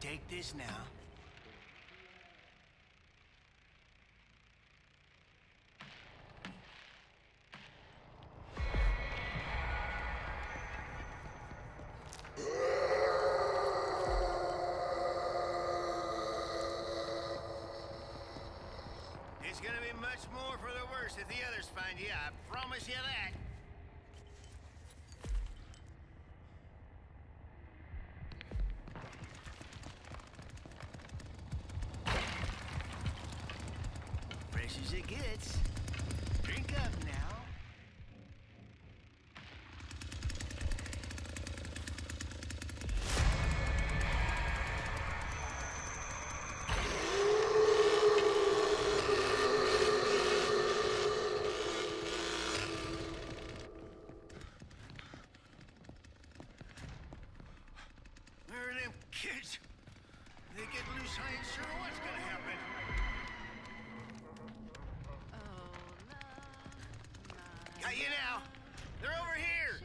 take this now. It's gonna be much more for the worse if the others find you, I promise you that. Fresh as it gets. Drink up now. Where are them kids? They get loose, I ain't sure what's gonna happen. Got you now. They're over here.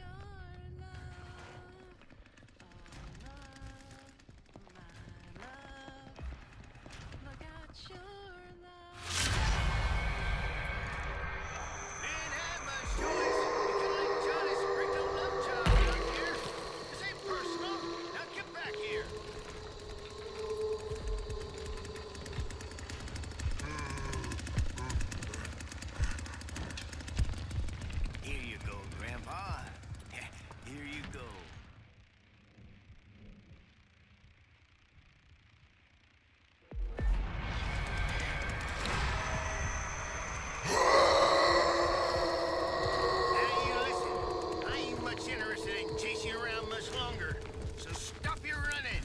Didn't have much choice. You can like Johnny sprinkle love child around here. This ain't personal. Now get back here. Here you go, Grandpa. Here you go. Now you listen. I ain't much interested in chasing you around much longer, so stop your running.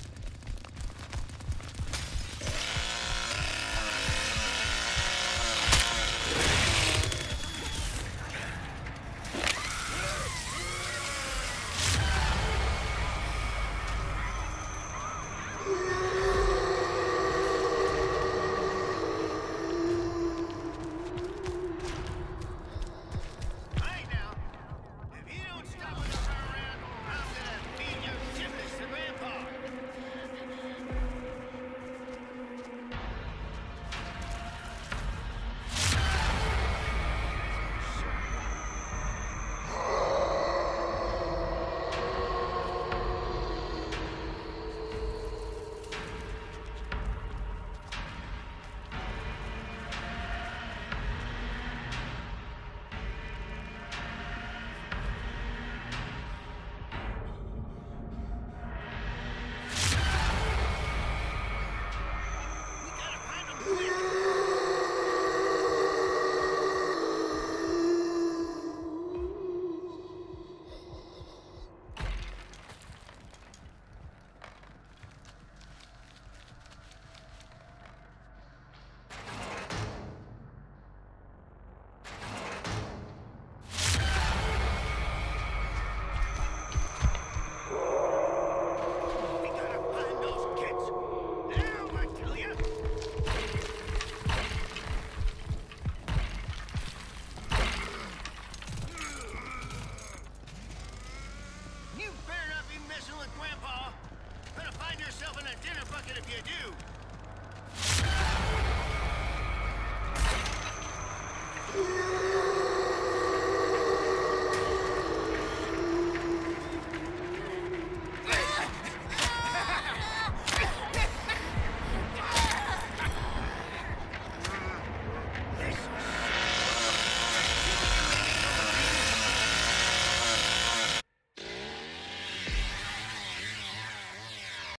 Right now, if you don't stop and turn around, I'm gonna feed your shiftless to Grandpa. We gotta find them quick. We gotta find those kids. Now, I tell ya. You better not be messing with Grandpa. Gonna find yourself in a dinner bucket if you do.